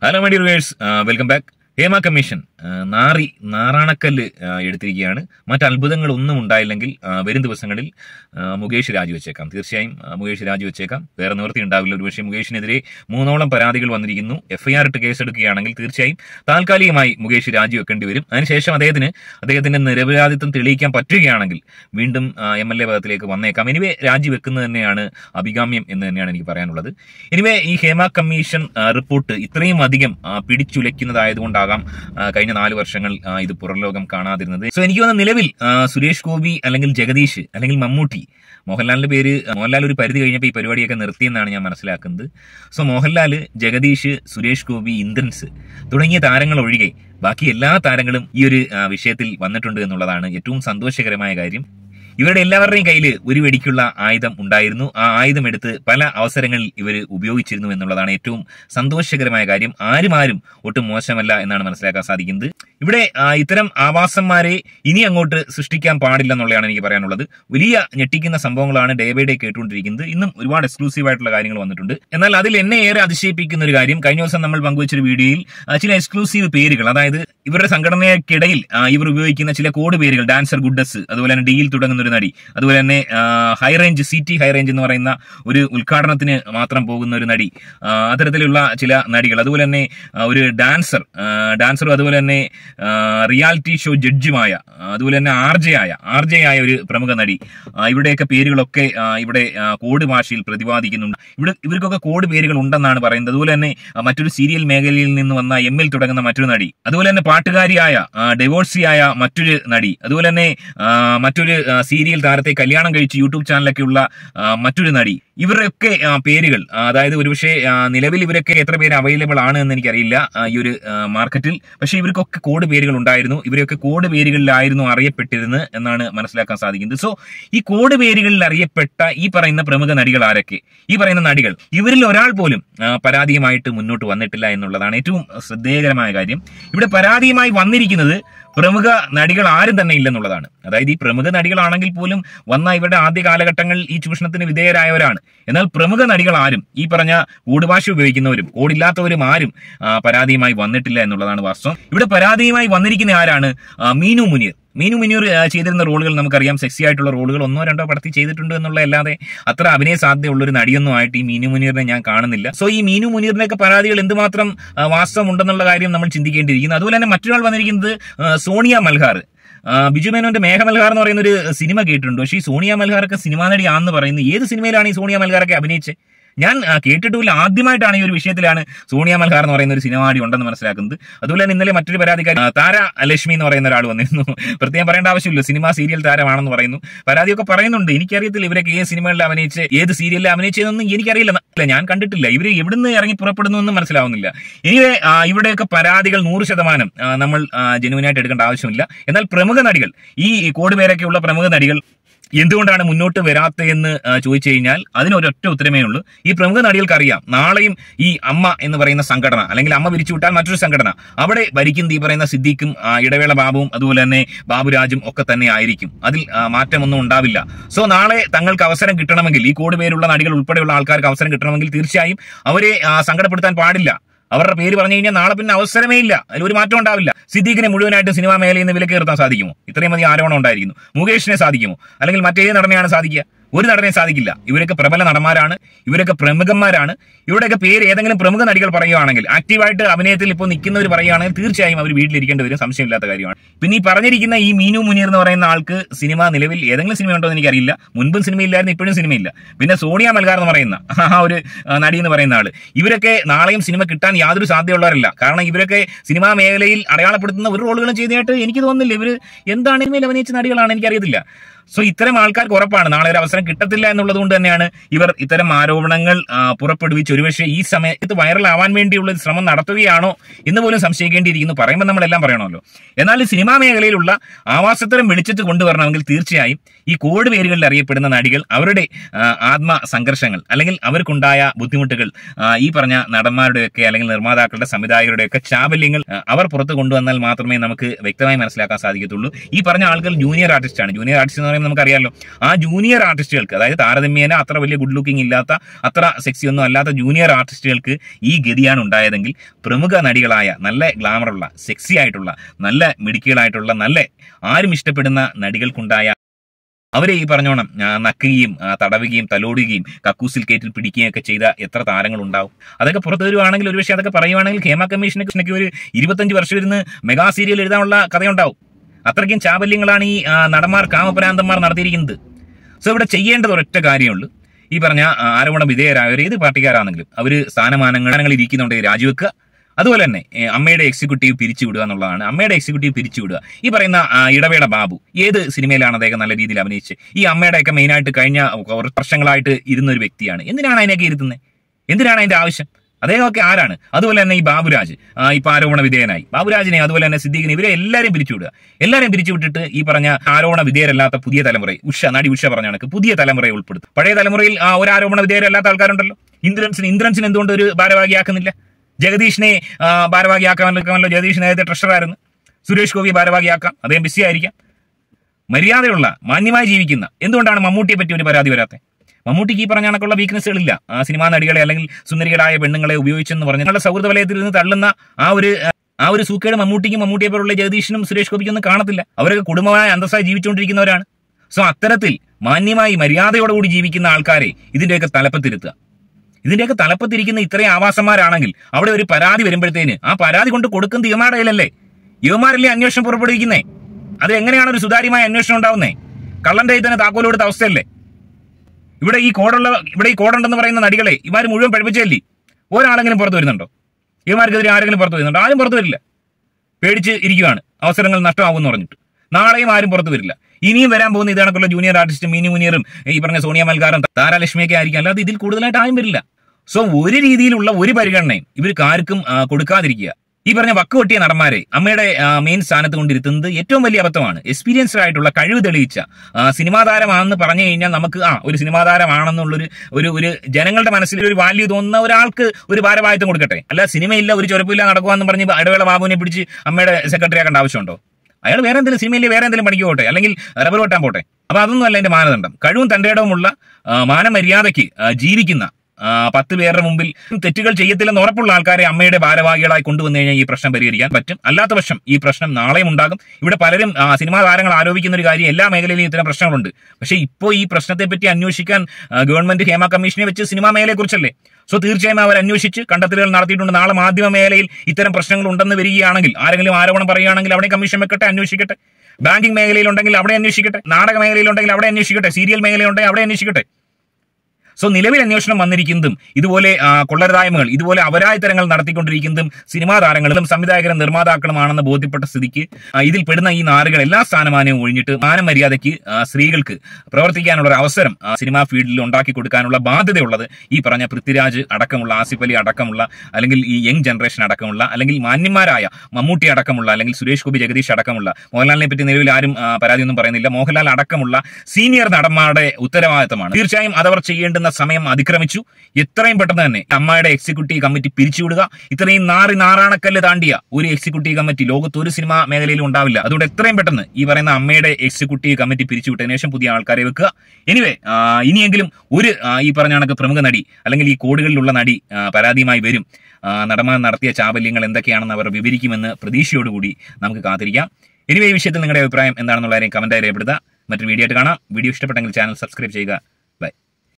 Hello my dear viewers, welcome back. Hema commission നാറാണക്കല്ല് എടുത്തിരിക്കുകയാണ്. മറ്റത്ഭുതങ്ങളൊന്നും ഉണ്ടായില്ലെങ്കിൽ വരും ദിവസങ്ങളിൽ മുകേഷ് രാജിവെച്ചേക്കാം. തീർച്ചയായും മുകേഷ് രാജിവെച്ചേക്കാം. വേറെ നിവൃത്തി ഉണ്ടാവില്ല. ഒരുപക്ഷെ മുകേഷിനെതിരെ 3ഓളം പരാതികൾ വന്നിരിക്കുന്നു. FIR ഇട്ട് കേസെടുക്കുകയാണെങ്കിൽ തീർച്ചയായും താൽക്കാലികമായി മുകേഷ് രാജിവെക്കേണ്ടി വരും. അതിനുശേഷം അദ്ദേഹത്തിന്റെ നിരപരാധിത്വം തെളിയിക്കാൻ പറ്റുകയാണെങ്കിൽ വീണ്ടും MLA പദത്തിലേക്ക് വന്നേക്കാം. എനിവേ രാജിവെക്കുന്നത് തന്നെയാണ് അഭികാമ്യം എന്ന് തന്നെയാണ് എനിക്ക് പറയാനുള്ളത്. എനിവേ ഈ ഹേമ കമ്മീഷൻ റിപ്പോർട്ട് ഇത്രയും അധികം പിടിച്ചുലയ്ക്കുന്നതായതുകൊണ്ടാകാം കഴിഞ്ഞ 4 വർഷങ്ങൾ ഇത് പുറംലോകം കാണാതിരുന്നത്. സോ എനിക്ക് തോന്നുന്ന നിലവിൽ സുരേഷ് ഗോപി അല്ലെങ്കിൽ ജഗദീഷ് അല്ലെങ്കിൽ മമ്മൂട്ടി, മോഹൻലാൽ ഒരു പരിധി കഴിഞ്ഞപ്പോൾ ഈ പരിപാടിയൊക്കെ നിർത്തിയെന്നാണ് ഞാൻ മനസ്സിലാക്കുന്നത്. സോ മോഹൻലാൽ, ജഗദീഷ്, സുരേഷ് ഗോപി, ഇന്ദ്രൻസ് തുടങ്ങിയ താരങ്ങൾ ഒഴികെ ബാക്കി എല്ലാ താരങ്ങളും ഈ ഒരു വിഷയത്തിൽ വന്നിട്ടുണ്ട് എന്നുള്ളതാണ് ഏറ്റവും സന്തോഷകരമായ കാര്യം. ഇവരുടെ എല്ലാവരുടെയും കയ്യിൽ ഒരു വെടിക്കുള്ള ആയുധം ഉണ്ടായിരുന്നു. ആ ആയുധം എടുത്ത് പല അവസരങ്ങളിൽ ഇവർ ഉപയോഗിച്ചിരുന്നു എന്നുള്ളതാണ് ഏറ്റവും സന്തോഷകരമായ കാര്യം. ആരും ഒട്ടും മോശമല്ല എന്നാണ് മനസ്സിലാക്കാൻ സാധിക്കുന്നത്. ഇവിടെ ഇത്തരം ആവാസന്മാരെ ഇനി അങ്ങോട്ട് സൃഷ്ടിക്കാൻ പാടില്ല എന്നുള്ളതാണ് എനിക്ക് പറയാനുള്ളത്. വലിയ ഞെട്ടിക്കുന്ന സംഭവങ്ങളാണ് ഡേ ബൈ ഡേ കേട്ടുകൊണ്ടിരിക്കുന്നത്. ഇന്നും ഒരുപാട് എക്സ്ക്ലൂസീവ് ആയിട്ടുള്ള കാര്യങ്ങൾ വന്നിട്ടുണ്ട്. എന്നാൽ അതിൽ എന്നെ ഏറെ അതിശയിപ്പിക്കുന്ന ഒരു കാര്യം, കഴിഞ്ഞ ദിവസം നമ്മൾ പങ്കുവച്ചൊരു വീഡിയോയിൽ ചില എക്സ്ക്ലൂസീവ് പേരുകൾ, അതായത് ഇവരുടെ സംഘടനയ്ക്കിടയിൽ ഇവർ ഉപയോഗിക്കുന്ന ചില കോഡ് പേരുകൾ, ഡാൻസർ ഗുഡ്ഡസ്, അതുപോലെ തന്നെ ഡിയിൽ തുടങ്ങുന്ന ഒരു നടി, അതുപോലെ തന്നെ CT ഹൈറേഞ്ച് എന്ന് പറയുന്ന ഒരു ഉദ്ഘാടനത്തിന് മാത്രം പോകുന്ന ഒരു നടി, അത്തരത്തിലുള്ള ചില നടികൾ, അതുപോലെ തന്നെ ഒരു ഡാൻസറും അതുപോലെ തന്നെ റിയാലിറ്റി ഷോ ജഡ്ജുമായ, അതുപോലെ തന്നെ RJ ആയ ഒരു പ്രമുഖ നടി, ഇവരുടെയൊക്കെ പേരുകളൊക്കെ ഇവിടെ കോഡ് ഭാഷയിൽ പ്രതിപാദിക്കുന്നുണ്ട്. ഇവർക്കൊക്കെ കോഡ് പേരുകൾ ഉണ്ടെന്നാണ് പറയുന്നത്. അതുപോലെ തന്നെ മറ്റൊരു സീരിയൽ മേഖലയിൽ നിന്ന് വന്ന ML തുടങ്ങുന്ന മറ്റൊരു നടി, അതുപോലെ തന്നെ പാട്ടുകാരിയായ ഡിവോഴ്സിയായ മറ്റൊരു നടി, അതുപോലെ തന്നെ മറ്റൊരു സീരിയൽ താരത്തെ കല്യാണം കഴിച്ച് യൂട്യൂബ് ചാനലൊക്കെ ഉള്ള മറ്റൊരു നടി, ഇവരുടെയൊക്കെ പേരുകൾ, അതായത് ഒരുപക്ഷെ നിലവിൽ ഇവരൊക്കെ എത്ര പേര് അവൈലബിൾ ആണ് എന്ന് എനിക്കറിയില്ല ഈ ഒരു മാർക്കറ്റിൽ. പക്ഷെ ഇവർക്കൊക്കെ കോഡ് പേരുകൾ ഉണ്ടായിരുന്നു. ഇവരൊക്കെ കോഡ് പേരുകളിലായിരുന്നു അറിയപ്പെട്ടിരുന്നത് എന്നാണ് മനസ്സിലാക്കാൻ സാധിക്കുന്നത്. സോ ഈ കോഡ് പേരുകളിൽ അറിയപ്പെട്ട ഈ പറയുന്ന പ്രമുഖ നടികൾ ആരൊക്കെ? ഈ പറയുന്ന നടികൾ, ഇവരിൽ ഒരാൾ പോലും പരാതിയുമായിട്ട് മുന്നോട്ട് വന്നിട്ടില്ല എന്നുള്ളതാണ് ഏറ്റവും ശ്രദ്ധേയകരമായ കാര്യം. ഇവിടെ പരാതിയുമായി വന്നിരിക്കുന്നത് പ്രമുഖ നടികൾ ആരും തന്നെ ഇല്ലെന്നുള്ളതാണ്. അതായത് ഈ പ്രമുഖ നടികളാണെങ്കിൽ പോലും വന്ന ഇവരുടെ ആദ്യ കാലഘട്ടങ്ങളിൽ ഈ ചൂഷണത്തിന് വിധേയരായവരാണ്. എന്നാൽ പ്രമുഖ നടികൾ ആരും, ഈ പറഞ്ഞ കോഡ് ഭാഷ ഉപയോഗിക്കുന്നവരും കോഡില്ലാത്തവരും ആരും പരാതിയുമായി വന്നിട്ടില്ല എന്നുള്ളതാണ് വാസ്തവം. ഇവിടെ പരാതിയുമായി വന്നിരിക്കുന്ന ആരാണ്? മീനു മുനീർ ചെയ്തിരുന്ന റോളുകൾ നമുക്കറിയാം. സെക്സി ആയിട്ടുള്ള റോളുകൾ 1-2 പടത്തിൽ ചെയ്തിട്ടുണ്ട് എന്നുള്ള അല്ലാതെ അത്ര അഭിനയ സാധ്യതയുള്ള ഒരു നടിയൊന്നും ആയിട്ട് ഈ മീനു മുനീറിനെ ഞാൻ കാണുന്നില്ല. സോ ഈ മീനു മുനീറിനൊക്കെ പരാതികൾ എന്തുമാത്രം വാസ്തവം ഉണ്ടെന്നുള്ള കാര്യം നമ്മൾ ചിന്തിക്കേണ്ടിയിരിക്കുന്നു. അതുപോലെ തന്നെ മറ്റൊരാൾ വന്നിരിക്കുന്നത് സോണിയ മൽഹാർ. ബിജു മേനോന്റെ മേഘമൽഹാർ എന്ന് പറയുന്ന ഒരു സിനിമ കേട്ടിട്ടുണ്ട്. പക്ഷേ ഈ സോണിയ മൽഹാറൊക്കെ സിനിമാ നടിയാണെന്ന് പറയുന്നത് ഏത് സിനിമയിലാണ് ഈ സോണിയ മൽഹാറൊക്കെ അഭിനയിച്ചത്? ഞാൻ കേട്ടിട്ടില്ല. ആദ്യമായിട്ടാണ് ഈ ഒരു വിഷയത്തിലാണ് സോണിയ മൽഹാർ എന്ന് പറയുന്ന ഒരു സിനിമ നടി ഉണ്ടെന്ന് മനസ്സിലാക്കുന്നത്. അതുപോലെ തന്നെ ഇന്നലെ മറ്റൊരു പരാതിക്കാരി താര ലക്ഷ്മി എന്ന് പറയുന്ന ഒരാൾ വന്നിരുന്നു. പ്രത്യേകം പറയേണ്ട ആവശ്യമില്ല, സീരിയൽ താരമാണെന്ന് പറയുന്നു. പരാതിയൊക്കെ പറയുന്നുണ്ട്. എനിക്കറിയത്തില്ല ഇവരൊക്കെ ഏത് സിനിമകളിൽ അഭിനയിച്ച് ഏത് സീരിയലിൽ അഭിനയിച്ചതെന്നും എനിക്കറിയില്ല. ഞാൻ കണ്ടിട്ടില്ല. ഇവർ എവിടുന്ന് ഇറങ്ങി പുറപ്പെടുന്നു എന്നും മനസ്സിലാവുന്നില്ല. ഇനിവേ ഇവിടെയൊക്കെ പരാതികൾ 100% നമ്മൾ ജെനുവിനായിട്ട് എടുക്കേണ്ട ആവശ്യമില്ല. എന്നാൽ പ്രമുഖ നടികൾ, ഈ കോഡ് പേരൊക്കെയുള്ള പ്രമുഖ നടികൾ എന്തുകൊണ്ടാണ് മുന്നോട്ട് വരാത്തതെന്ന് ചോദിച്ചു കഴിഞ്ഞാൽ അതിനൊരൊറ്റ ഉത്തരമേ ഉള്ളൂ. ഈ പ്രമുഖ നടികൾക്കറിയാം നാളെയും ഈ അമ്മ എന്ന് പറയുന്ന സംഘടന, അല്ലെങ്കിൽ അമ്മ പിരിച്ചുവിട്ടാൽ മറ്റൊരു സംഘടന, അവിടെ ഭരിക്കുന്നത് ഈ പറയുന്ന സിദ്ദീഖും ഇടവേള ബാബുവും അതുപോലെ തന്നെ ബാബുരാജും ഒക്കെ തന്നെ ആയിരിക്കും. അതിൽ മാറ്റമൊന്നും ഉണ്ടാവില്ല. സോ നാളെ തങ്ങൾക്ക് അവസരം കിട്ടണമെങ്കിൽ, ഈ കോഡ് പേരുള്ള നടികൾ ഉൾപ്പെടെയുള്ള ആൾക്കാർക്ക് അവസരം കിട്ടണമെങ്കിൽ തീർച്ചയായും അവരെ സങ്കടപ്പെടുത്താൻ പാടില്ല. അവരുടെ പേര് പറഞ്ഞു കഴിഞ്ഞാൽ നാളെ പിന്നെ അവസരമേ ഇല്ല. അതിലൊരു മാറ്റം ഉണ്ടാവില്ല. സിദ്ദീഖിനെ മുഴുവനായിട്ട് സിനിമാ മേഖലയിൽ നിന്ന് വിലക്ക് നിർത്താൻ സാധിക്കുമോ? ഇത്രയും അധികം ആരോപണം ഉണ്ടായിരിക്കുന്നു. മുകേഷിനെ സാധിക്കുമോ? അല്ലെങ്കിൽ മറ്റേത് നടനെയാണ് സാധിക്കുക? ഒരു നടനെ സാധിക്കില്ല. ഇവരൊക്കെ പ്രബല നടന്മാരാണ്, ഇവരൊക്കെ പ്രമുഖന്മാരാണ്. ഇവരുടെയൊക്കെ പേര് ഏതെങ്കിലും പ്രമുഖ നടികൾ പറയുകയാണെങ്കിൽ, ആക്റ്റീവായിട്ട് അഭിനയത്തിൽ ഇപ്പോൾ നിൽക്കുന്നവർ പറയുകയാണെങ്കിൽ തീർച്ചയായും അവർ വീട്ടിലിരിക്കേണ്ടി വരും. സംശയമില്ലാത്ത കാര്യമാണ്. പിന്നെ ഈ പറഞ്ഞിരിക്കുന്ന ഈ മീനു മുനീർ എന്ന് പറയുന്ന ആൾക്ക് സിനിമ നിലവിൽ ഏതെങ്കിലും സിനിമ ഉണ്ടോ എന്ന് എനിക്കറിയില്ല. മുൻപും സിനിമയില്ലായിരുന്നു, ഇപ്പോഴും സിനിമയില്ല. പിന്നെ സോണിയ മൽഹാർ എന്ന് പറയുന്ന ഒരു നടി എന്ന് പറയുന്ന ആള്, ഇവരൊക്കെ നാളെയും സിനിമ കിട്ടാൻ യാതൊരു സാധ്യതയുള്ളവരല്ല. കാരണം ഇവരൊക്കെ സിനിമാ മേഖലയിൽ അടയാളപ്പെടുത്തുന്ന ഒരു റോളുകളും ചെയ്തതായിട്ട് എനിക്ക് തോന്നുന്നില്ല. ഇവർ എന്താണ് സിനിമയിൽ അഭിനയിച്ച നടികളാണ്, എനിക്കറിയത്തില്ല. സോ ഇത്തരം ആൾക്കാർക്ക് ഉറപ്പാണ് നാളെ ഒരു അവസരം കിട്ടത്തില്ല എന്നുള്ളത് കൊണ്ട് തന്നെയാണ് ഇവർ ഇത്തരം ആരോപണങ്ങൾ പുറപ്പെടുവിച്ച് ഒരുപക്ഷെ ഈ സമയത്ത് വൈറലാവാൻ വേണ്ടിയുള്ള ശ്രമം നടത്തുകയാണോ എന്ന് പോലും സംശയിക്കേണ്ടിയിരിക്കുന്നു. പറയുമ്പോൾ നമ്മളെല്ലാം പറയണമല്ലോ. എന്നാൽ സിനിമാ മേഖലയിലുള്ള ആവാസത്തരം വെളിച്ചത്ത് കൊണ്ടുവരണമെങ്കിൽ തീർച്ചയായും ഈ കോഡ് പേരുകളിൽ അറിയപ്പെടുന്ന നടികൾ അവരുടെ ആത്മസംഘർഷങ്ങൾ അല്ലെങ്കിൽ അവർക്കുണ്ടായ ബുദ്ധിമുട്ടുകൾ ഈ പറഞ്ഞ നടന്മാരുടെയൊക്കെ അല്ലെങ്കിൽ നിർമ്മാതാക്കളുടെ സംവിധായകരുടെയൊക്കെ ചാബല്യങ്ങൾ അവർ പുറത്ത് കൊണ്ടുവന്നാൽ മാത്രമേ നമുക്ക് വ്യക്തമായി മനസ്സിലാക്കാൻ സാധിക്കത്തുള്ളൂ. ഈ പറഞ്ഞ ആളുകൾ ജൂനിയർ ആർട്ടിസ്റ്റ് ആണ്. ജൂനിയർ ആർട്ടിസ്റ്റ് എന്ന് പറയുമ്പോൾ പറയുന്നത് നമുക്കറിയാമല്ലോ. ആ ജൂനിയർ ആർട്ടിസ്റ്റുകൾക്ക്, അതായത് താരതമ്യേന അത്ര വലിയ ഗുഡ് ലുക്കിംഗ് ഇല്ലാത്ത, അത്ര സെക്സി ഒന്നും അല്ലാത്ത ജൂനിയർ ആർട്ടിസ്റ്റുകൾക്ക് ഈ ഗതിയാണ് ഉണ്ടായതെങ്കിൽ പ്രമുഖ നടികളായ, നല്ല ഗ്ലാമറുള്ള, സെക്സി ആയിട്ടുള്ള, നല്ല മിടുക്കികളായിട്ടുള്ള, നല്ല ആരും ഇഷ്ടപ്പെടുന്ന നടികൾക്കുണ്ടായ അവരെ ഈ പറഞ്ഞോണം നക്കുകയും തടവുകയും തലോടുകയും കക്കൂസിൽ കയറ്റിൽ പിടിക്കുകയും ഒക്കെ ചെയ്ത എത്ര താരങ്ങൾ ഉണ്ടാവും. അതൊക്കെ പുറത്തു വരുവാണെങ്കിൽ, ഒരുപക്ഷെ അതൊക്കെ പറയുവാണെങ്കിൽ ഹേമ കമ്മീഷനൊക്കെ ഒരു 25 വർഷം ഇരുന്ന് മെഗാ സീരിയൽ എഴുതാനുള്ള കഥയുണ്ടാവും. അത്രയ്ക്കും ചാബല്യങ്ങളാണ് ഈ നടന്മാർ, കാമപരാന്തന്മാർ നടത്തിയിരിക്കുന്നത്. സോ ഇവിടെ ചെയ്യേണ്ടത് ഒരൊറ്റ കാര്യമുള്ളൂ. ഈ പറഞ്ഞ ആരോപണ വിധേയരായവർ ഏത് പാർട്ടിക്കാരാണെങ്കിലും അവർ സ്ഥാനമാനങ്ങൾ ഇരിക്കുന്നുണ്ടെങ്കിൽ രാജിവെക്കുക. അതുപോലെ തന്നെ അമ്മയുടെ എക്സിക്യൂട്ടീവ് പിരിച്ചുവിടുക എന്നുള്ളതാണ്. അമ്മയുടെ എക്സിക്യൂട്ടീവ് പിരിച്ചുവിടുക. ഈ പറയുന്ന ഇടവേള ബാബു ഏത് സിനിമയിലാണ് അദ്ദേഹം നല്ല രീതിയിൽ അഭിനയിച്ച്? ഈ അമ്മയുടെയൊക്കെ മെയിനായിട്ട് കഴിഞ്ഞ വർഷങ്ങളായിട്ട് ഇരുന്ന ഒരു വ്യക്തിയാണ്. എന്തിനാണ് അതിനൊക്കെ ഇരുത്തുന്നത്? എന്തിനാണ് അതിന്റെ ആവശ്യം? അദ്ദേഹമൊക്കെ ആരാണ്? അതുപോലെ തന്നെ ഈ ബാബുരാജ് ഇപ്പൊ ആരോപണ വിധേയനായി. ബാബുരാജിനെ, അതുപോലെ തന്നെ സിദ്ദീഖിനെ, ഇവരെ എല്ലാവരെയും പിരിച്ചുവിടുക. എല്ലാവരെയും പിരിച്ചുവിട്ടിട്ട് ഈ പറഞ്ഞ ആരോപണ വിധേയരല്ലാത്ത പുതിയ തലമുറ, നടി ഉഷ പറഞ്ഞ കണക്ക് പുതിയ തലമുറയെ ഉൾപ്പെടുത്തും. പഴയ തലമുറയിൽ ഒരു ആരോപണ വിധേയരല്ലാത്ത ആൾക്കാരുണ്ടല്ലോ. ഇന്ദ്രൻസിന് എന്തുകൊണ്ട് ഒരു ഭാരവാഹിയാക്കുന്നില്ല? ജഗദീഷിനെ ഭാരവാഹിയാക്കാമല്ലോ. ജഗദീഷ് നേരത്തെ ട്രഷറായിരുന്നു. സുരേഷ് ഗോപി ഭാരവാഹിയാക്കാം, അദ്ദേഹം ബിസി ആയിരിക്കാം. മര്യാദയുള്ള, മാന്യമായി ജീവിക്കുന്ന, എന്തുകൊണ്ടാണ് മമ്മൂട്ടിയെ പറ്റി ഒരു പരാതി വരാത്തെ? മമ്മൂട്ടിക്ക് ഈ പറഞ്ഞ കണക്കുള്ള വീക്ക്നെസ്സുകളില്ല. സിനിമാ നടികളെ അല്ലെങ്കിൽ സുന്ദരികളായ പെണ്ണുങ്ങളെ ഉപയോഗിച്ചെന്ന് പറഞ്ഞ് ഞങ്ങളുടെ സൗഹൃദ വലയത്തിൽ നിന്ന് തള്ളുന്ന ആ ഒരു സൂക്കേട് മമ്മൂട്ടിയെ പോലുള്ള ജഗദീഷിനും സുരേഷ് ഗോപിക്കൊന്നും കാണത്തില്ല. അവരൊക്കെ കുടുംബമായ അന്തസ്സായി ജീവിച്ചുകൊണ്ടിരിക്കുന്നവരാണ്. സോ അത്തരത്തിൽ മാന്യമായി മര്യാദയോടുകൂടി ജീവിക്കുന്ന ആൾക്കാരെ ഇതിന്റെയൊക്കെ തലപ്പത്തിരുത്തുക. ഇതിന്റെയൊക്കെ തലപ്പത്തിരിക്കുന്ന ഇത്രയും ആവാസന്മാരാണെങ്കിൽ അവിടെ ഒരു പരാതി വരുമ്പോഴത്തേന് ആ പരാതി കൊണ്ട് കൊടുക്കുന്നത് ഇവന്മാരുടെ കയ്യിലല്ലേ? ഇവന്മാരല്ലേ അന്വേഷണം പുറപ്പെടുവിക്കുന്നേ? അത് എങ്ങനെയാണ് ഒരു സുതാര്യമായ അന്വേഷണം ഉണ്ടാവുന്നേ? കള്ളന്റെ കയ്യിൽ തന്നെ താക്കോൽ കൊടുത്ത അവസ്ഥയല്ലേ? ഇവിടെ ഈ കോടുണ്ടെന്ന് പറയുന്ന നടികളെ ഇവർ മുഴുവൻ പഠിപ്പിച്ചല്ലേ? ഒരാളെങ്കിലും പുറത്തു വരുന്നുണ്ടോ? ഇവന്മാർക്കെതിരെ ആരെങ്കിലും പുറത്തു വരുന്നുണ്ടോ? ആരും പുറത്തു വരില്ല. പേടിച്ച് ഇരിക്കുകയാണ്, അവസരങ്ങൾ നഷ്ടമാകുമെന്ന് പറഞ്ഞിട്ട്. നാളെയും ആരും പുറത്തു വരില്ല. ഇനിയും വരാൻ പോകുന്ന ഇതേണക്കുള്ള ജൂനിയർ ആർട്ടിസ്റ്റ് മിനി മുനിയറും ഈ പറഞ്ഞ സോണിയ മൽക്കാരും താരാലക്ഷ്മിയൊക്കെ ആയിരിക്കും, അല്ലാതെ ഇതിൽ കൂടുതലായിട്ട് ആരും വരില്ല. സോ ഒരു രീതിയിലുള്ള ഒരു പരിഗണനയും ഇവർക്ക് ആർക്കും കൊടുക്കാതിരിക്കുക. ഈ പറഞ്ഞ വക്കുവട്ടിയ നടന്മാരെ അമ്മയുടെ മെയിൻ സ്ഥാനത്ത് കൊണ്ടിരുത്തുന്നത് ഏറ്റവും വലിയ അബദ്ധമാണ്. എക്സ്പീരിയൻസ്ഡ് ആയിട്ടുള്ള, കഴിവ് തെളിയിച്ച സിനിമാ താരമാണെന്ന് പറഞ്ഞു കഴിഞ്ഞാൽ നമുക്ക് ഒരു സിനിമാ താരമാണെന്നുള്ളൊരു ഒരു ജനങ്ങളുടെ മനസ്സിൽ ഒരു വാല്യൂ തോന്നുന്ന ഒരാൾക്ക് ഒരു ഭാരവാഹിത്വം കൊടുക്കട്ടെ. അല്ല സിനിമയില്ല, ഒരു ചൊരപ്പില്ല നടക്കുവാന്ന് പറഞ്ഞ് ഇടവേള ബാബുവിനെ പിടിച്ച് അമ്മയുടെ സെക്രട്ടറി ആക്കേണ്ട ആവശ്യമുണ്ടോ? അയാൾ വേറെ എന്തെങ്കിലും സിനിമയിൽ വേറെ എന്തെങ്കിലും പണിക്ക് പോട്ടെ, അല്ലെങ്കിൽ റബ്ബർ വെട്ടാൻ പോട്ടെ. അപ്പൊ അതൊന്നും അല്ല എന്റെ മാനദണ്ഡം. കഴിവും തന്റെ ഇടവുമുള്ള, മാനമര്യാദയ്ക്ക് ജീവിക്കുന്ന 10 പേരുടെ മുമ്പിൽ തെറ്റുകൾ ചെയ്യത്തില്ലെന്ന് ഉറപ്പുള്ള ആൾക്കാരെ അമ്മയുടെ ഭാരവാഹികളായി കൊണ്ടുവന്നു കഴിഞ്ഞാൽ ഈ പ്രശ്നം പരിഹരിക്കാൻ പറ്റും. അല്ലാത്ത പക്ഷം ഈ പ്രശ്നം നാളെയും ഉണ്ടാകും. ഇവിടെ പലരും സിനിമാ താരങ്ങൾ ആരോപിക്കുന്ന ഒരു കാര്യം, എല്ലാ മേഖലയിലും ഇത്തരം പ്രശ്നങ്ങളുണ്ട്. പക്ഷേ ഇപ്പോൾ ഈ പ്രശ്നത്തെ പറ്റി അന്വേഷിക്കാൻ ഗവൺമെന്റ് ഹേമ കമ്മീഷനെ വെച്ച് സിനിമാ മേഖലയെ കുറിച്ചല്ലേ? സോ തീർച്ചയായും അവർ അന്വേഷിച്ച് കണ്ടെത്തലുകൾ നടത്തിയിട്ടുണ്ട്. നാളെ മാധ്യമ മേഖലയിൽ ഇത്തരം പ്രശ്നങ്ങൾ ഉണ്ടെന്ന് വരികയാണെങ്കിൽ, ആരെങ്കിലും ആരോപണം പറയുകയാണെങ്കിൽ അവിടെ കമ്മീഷൻ വെക്കട്ടെ, അന്വേഷിക്കട്ടെ. ബാങ്കിംഗ് മേഖലയിലുണ്ടെങ്കിൽ അവിടെ അന്വേഷിക്കട്ടെ, നാടക മേഖലയിലുണ്ടെങ്കിൽ അവിടെ അന്വേഷിക്കട്ടെ, സീരിയൽ മേഖലയുണ്ടെങ്കിൽ അവിടെ അന്വേഷിക്കട്ടെ. സോ നിലവിൽ അന്വേഷണം വന്നിരിക്കുന്നതും ഇതുപോലെ കൊള്ളരുതായ്മകൾ, ഇതുപോലെ അപരാധത്തരങ്ങൾ നടത്തിക്കൊണ്ടിരിക്കുന്നതും സിനിമാ താരങ്ങളും സംവിധായകരും നിർമ്മാതാക്കളുമാണെന്ന് ബോധ്യപ്പെട്ട സ്ഥിതിക്ക് ഇതിൽ പെടുന്ന ഈ നാറുകൾ എല്ലാ സ്ഥാനമാനവും ഒഴിഞ്ഞിട്ട് മാനം മര്യാദയ്ക്ക് സ്ത്രീകൾക്ക് പ്രവർത്തിക്കാനുള്ള ഒരു അവസരം സിനിമാ ഫീൽഡിൽ ഉണ്ടാക്കി കൊടുക്കാനുള്ള ബാധ്യതയുള്ളത് ഈ പറഞ്ഞ പൃഥ്വിരാജ് അടക്കമുള്ള, ആസിഫ് അലി അടക്കമുള്ള, അല്ലെങ്കിൽ ഈ യങ് ജനറേഷൻ അടക്കമുള്ള, അല്ലെങ്കിൽ മാന്യന്മാരായ മമ്മൂട്ടി അടക്കമുള്ള, അല്ലെങ്കിൽ സുരേഷ് ഗോപി, ജഗദീഷ് അടക്കമുള്ള, മോഹൻലാലിനെ പറ്റി നിലവിൽ ആരും പരാതിയൊന്നും പറയുന്നില്ല, മോഹൻലാൽ അടക്കമുള്ള സീനിയർ നടന്മാരുടെ ഉത്തരവാദിത്തമാണ്. തീർച്ചയായും അതവർ ചെയ്യേണ്ടുന്ന സമയം അതിക്രമിച്ചു. എത്രയും പെട്ടെന്ന് തന്നെ അമ്മയുടെ എക്സിക്യൂട്ടീവ് കമ്മിറ്റി പിരിച്ചുവിടുക. ഇത്രയും നാറാണക്കല്ല് താണ്ടിയ ഒരു എക്സിക്യൂട്ടീവ് കമ്മിറ്റി ലോകത്ത് ഒരു സിനിമാ മേഖലയിലും ഉണ്ടാവില്ല. അതുകൊണ്ട് എത്രയും പെട്ടെന്ന് ഈ പറയുന്ന അമ്മയുടെ എക്സിക്യൂട്ടീവ് കമ്മിറ്റി പിരിച്ചുവിട്ടതിനു ശേഷം പുതിയ ആൾക്കാരെ വെക്കുക. എനിവേ ഇനിയെങ്കിലും ഒരു ഈ പറഞ്ഞ കണക്ക് പ്രമുഖ നടി അല്ലെങ്കിൽ ഈ കോടുകളിലുള്ള നടി പരാതിയുമായി വരും. നടന്മാർ നടത്തിയ ചാബല്യങ്ങൾ എന്തൊക്കെയാണെന്ന് അവർ വിവരിക്കുമെന്ന് പ്രതീക്ഷയോടുകൂടി നമുക്ക് കാത്തിരിക്കാം. എനിവേ ഈ വിഷയത്തിൽ നിങ്ങളുടെ അഭിപ്രായം എന്താണെന്നുള്ള കമന്റായി രേഖപ്പെടുത്തുക. മറ്റൊരു വീഡിയോ ആയിട്ട് കാണാം. വീഡിയോ ഇഷ്ടപ്പെട്ടെങ്കിൽ ചാനൽ സബ്സ്ക്രൈബ് ചെയ്യുക.